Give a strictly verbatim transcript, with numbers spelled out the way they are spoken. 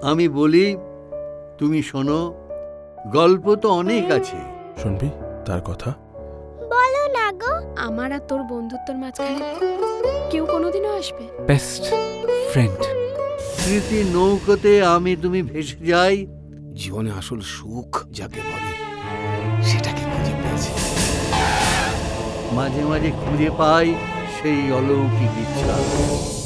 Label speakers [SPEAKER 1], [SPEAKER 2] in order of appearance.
[SPEAKER 1] আমি বলি, তুমি শোনো। গল্প তো অনেক আছে।
[SPEAKER 2] শুনবি তার কথা?
[SPEAKER 3] বলো না গো।
[SPEAKER 4] আমার আর তোর বন্ধুত্বর মাঝখানে কেউ কোনোদিনও আসবে?
[SPEAKER 5] Best friend.
[SPEAKER 1] স্মৃতি নৌকোতে আমি তুমি ভেসে যাই।
[SPEAKER 6] জীবনে আসল সুখ যাকে বলে সেটাকে খুঁজে পেয়েছি।
[SPEAKER 1] মাঝে মাঝে খুঁজে পাই সেই অলৌকিক ইচ্ছা।